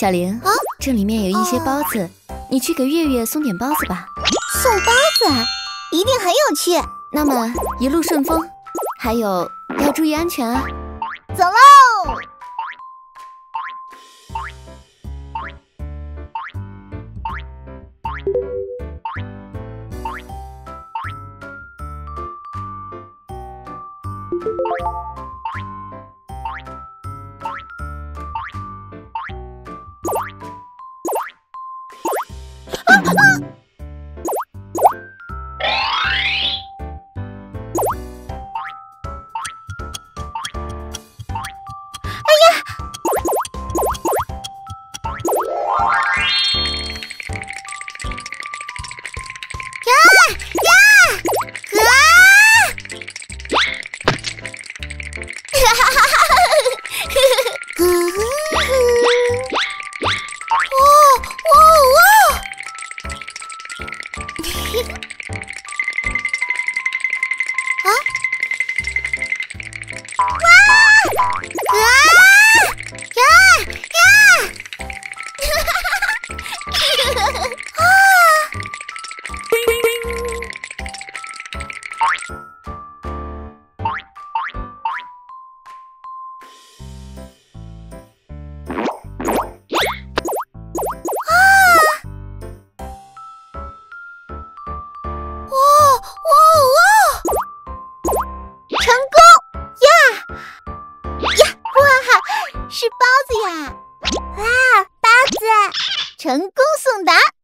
小玲，这里面有一些包子，你去给月月送点包子吧。 送包子啊，一定很有趣。 那么一路顺风，还有要注意安全啊。 走喽！是包子呀！哇，包子成功送达。